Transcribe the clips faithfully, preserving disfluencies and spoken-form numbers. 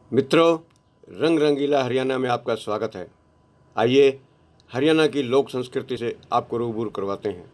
मित्रों, रंग रंगीला हरियाणा में आपका स्वागत है। आइए हरियाणा की लोक संस्कृति से आपको रूबरू करवाते हैं।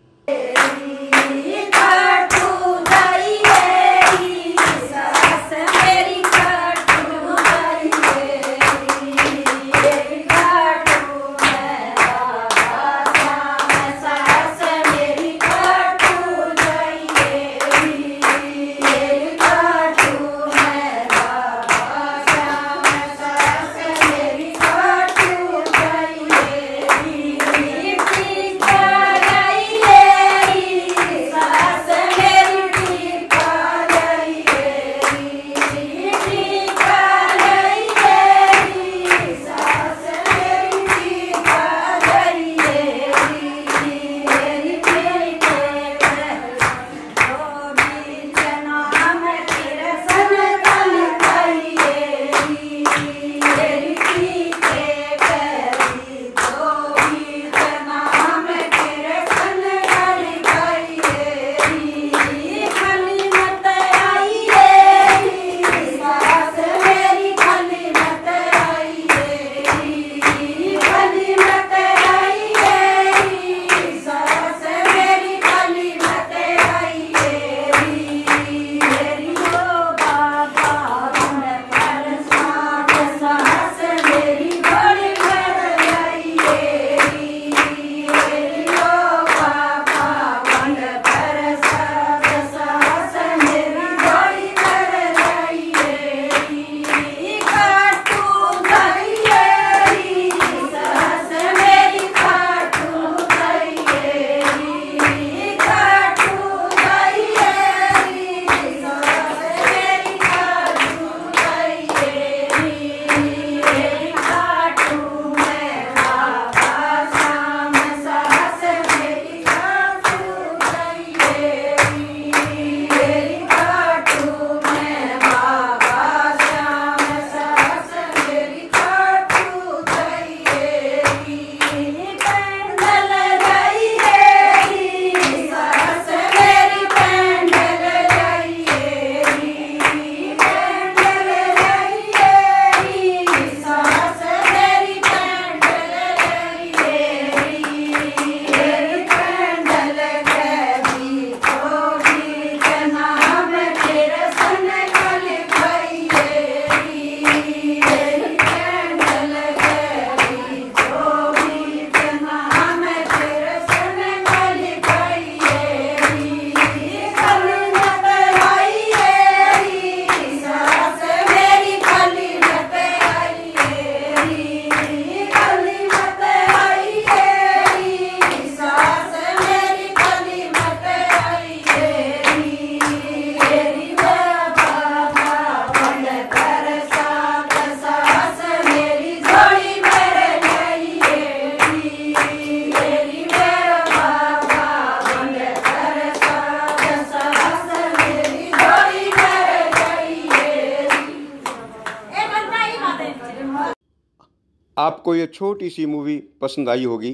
आपको ये छोटी सी मूवी पसंद आई होगी।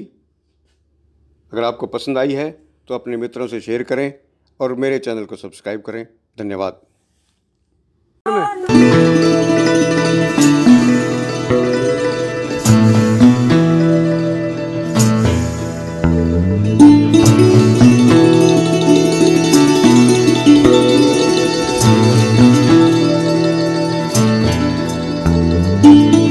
अगर आपको पसंद आई है तो अपने मित्रों से शेयर करें और मेरे चैनल को सब्सक्राइब करें। धन्यवाद। Thank you.